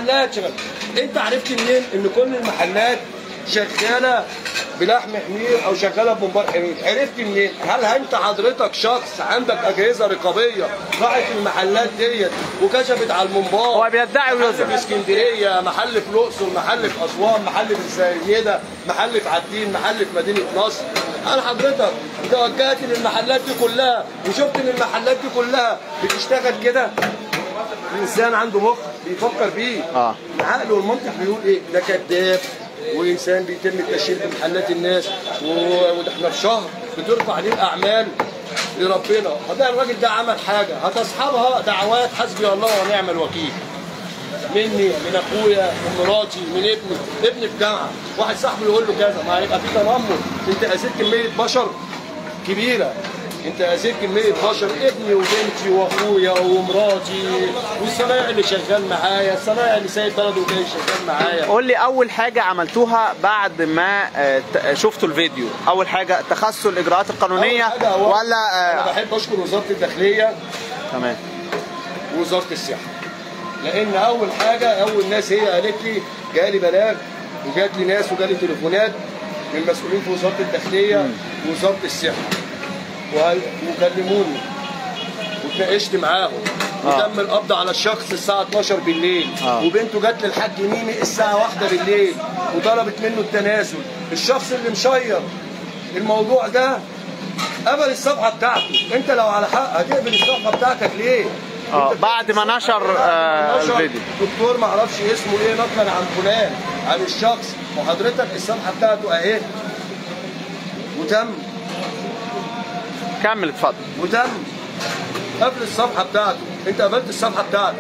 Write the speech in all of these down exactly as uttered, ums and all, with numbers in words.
محلات شغاله. انت عرفت منين ان كل المحلات شغاله بلحم حمير او شغاله بممبار حمير؟ عرفت منين؟ هل انت حضرتك شخص عندك اجهزه رقابيه راحت المحلات ديت وكشفت على الممبار؟ هو بيدعي ويظهر. محل في اسكندريه، محل في الاقصر، محل في اسوان، محل في السيده، محل في عابدين، محل في مدينه نصر. هل حضرتك توجهت للمحلات دي كلها وشفت ان المحلات دي كلها بتشتغل كده؟ الانسان عنده مخ بيفكر بيه. اه العقل والمنطق بيقول ايه؟ ده كذاب وانسان بيتم التشهير بمحلات الناس، وده احنا في شهر بترفع عليه الاعمال لربنا. ده الراجل ده عمل حاجه هتصحبها دعوات حسبي الله ونعم الوكيل. مني، من اخويا، من مراتي، من ابني، ابني في جامعه، واحد صاحبي يقول له كذا، ما هيبقى في تنمر. انت اذيت كميه بشر كبيره، انت اذيت كميه بشر، ابني وبنتي واخويا ومراتي والصنايعي اللي شغال معايا، الصنايعي اللي سايب بلده وجاي شغال معايا. قول لي اول حاجه عملتوها بعد ما شفتوا الفيديو، اول حاجه اتخذتوا الاجراءات القانونيه ولا؟ انا بحب اشكر وزاره الداخليه تمام ووزاره الصحه، لان اول حاجه اول ناس هي قالت لي جالي بلاغ وجات لي ناس وجالي تليفونات من مسؤولين في وزاره الداخليه ووزاره الصحه وكلموني واتناقشت معاهم وتم القبض على الشخص الساعه اتناشر بالليل. آه. وبنته جت للحاج ميمي الساعه واحدة بالليل وطلبت منه التنازل. الشخص اللي مشير الموضوع ده قبل الصفحه بتاعته. انت لو على حق هتقبل الصفحه بتاعتك ليه؟ اه بعد ما نشر آه الفيديو. دكتور ما اعرفش اسمه ايه نقلا عن فلان عن الشخص، وحضرتك الصفحه بتاعته اهي وتم. كمل اتفضل. وتم قبل الصفحه بتاعته. انت قبلت الصفحه بتاعتك.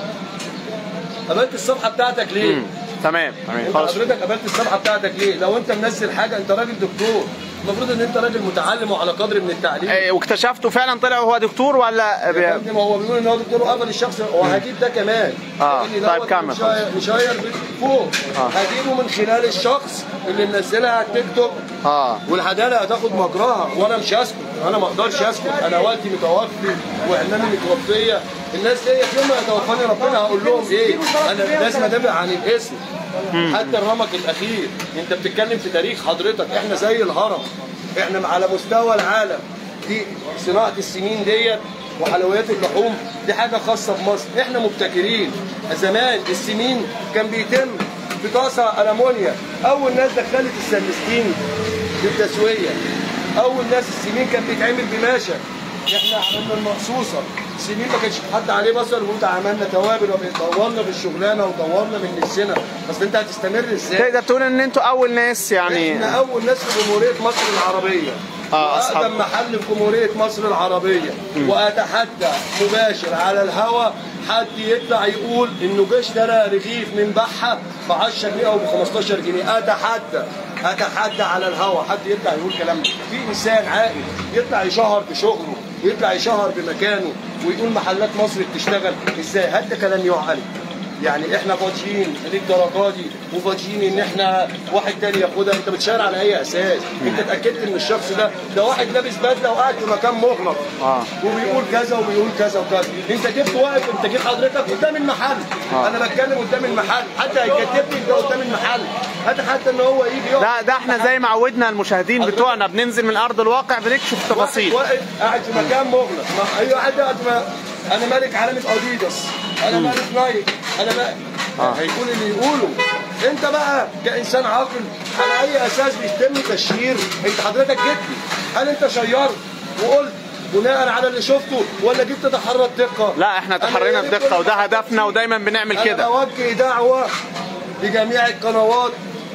قبلت الصفحه بتاعتك ليه؟ مم. تمام تمام خلاص. حضرتك قبلت الصفحه بتاعتك ليه؟ لو انت منزل حاجه انت راجل دكتور، المفروض ان انت راجل متعلم وعلى قدر من التعليم. ايه واكتشفته فعلا طلع هو دكتور ولا؟ يا فندم هو بيقول ان هو دكتور وقبل الشخص، وهجيب ده كمان. اه طيب كمل. مشاير فوق. آه. هجيبه من خلال الشخص اللي منزلها على التيك توك. اه والعداله هتاخد مجراها وانا مش هسكت، انا ما اقدرش اسكت، انا والدي متوفي وعمامي متوفيه، الناس ديت يوم ما يتوفاني ربنا هقول لهم ايه؟ انا لازم ادافع عن الاسم. حتى الرمق الاخير انت بتتكلم في تاريخ حضرتك، احنا زي الهرم، احنا على مستوى العالم. دي صناعه السمين ديت وحلويات اللحوم دي حاجه خاصه بمصر، احنا مبتكرين. زمان السمين كان بيتم في طاسه المونيا، اول ناس دخلت السلستين للتسويه، اول ناس السمين كان بيتعمل بماشا، احنا عملنا المقصوصه، السمين ما كانش حد عليه بصل وانت عملنا توابل وطورنا في الشغلانه وطورنا من نفسنا، بس انت هتستمر ازاي؟ تقدر تقول ان انتوا اول ناس يعني؟ احنا اول ناس في جمهوريه مصر العربيه. اه اصحاب اقدم محل في جمهوريه مصر العربيه. م. واتحدى مباشر على الهواء حد يطلع يقول انه جه اشترى رغيف من بحه ب عشرة جنيه او ب خمستاشر جنيه، اتحدى اتحدى على الهواء حد يطلع يقول كلام ده. في انسان عاقل يطلع يشهر بشغله ويطلع يشهر بمكانه ويقول محلات مصر بتشتغل ازاي؟ هل ده كلام يعقل؟ يعني احنا فاضيين للدرجه دي وفاضيين ان احنا واحد تاني ياخدها؟ انت بتشاور على اي اساس؟ انت اتاكدت ان الشخص ده ده واحد لابس بدله وقاعد في مكان مغلق اه وبيقول كذا وبيقول كذا وكذا، انت جبت واقف، انت جيت حضرتك قدام المحل. آه. انا بتكلم قدام المحل، حتى هيكتبني انت قدام المحل، حتى حتى ان هو يجي يقف. ده ده احنا زي ما عودنا المشاهدين بتوعنا بننزل من ارض الواقع بنكشف تفاصيل. واقف قاعد في مكان مغلق، اي واحد قاعد انا مالك علامه اديداس، انا مالك نايك، انا مالك آه. هيكون اللي يقوله. انت بقى كانسان عاقل على اي اساس بيتم تشهير؟ انت حضرتك جيت لي، هل انت شيرت وقلت بناء على اللي شفته ولا جيت تتحرى الدقه؟ لا احنا تحرينا بدقه وده هدفنا ودايما بنعمل كده. انا بوجه دعوه لجميع القنوات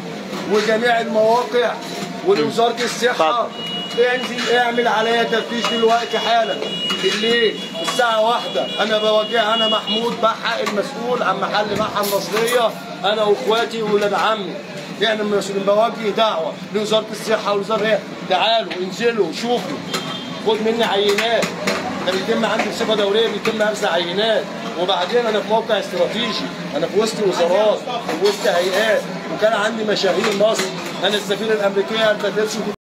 وجميع المواقع ولوزاره الصحه، انزل اعمل عليا تفتيش دلوقتي حالا بالليل الساعة واحدة. أنا بواجه أنا محمود بحق المسؤول عن محل بحة النصرية، أنا وإخواتي وولاد عمي، يعني المسؤولين. بواجه دعوة لوزارة الصحة ووزارة إيه؟ تعالوا انزلوا شوفوا، خد مني عينات، ده بيتم عندي بصفة دورية، بيتم أخذ عينات. وبعدين أنا في موقع استراتيجي، أنا في وسط وزارات وفي وسط هيئات، وكان عندي مشاهير مصر، أنا السفيرة الأمريكية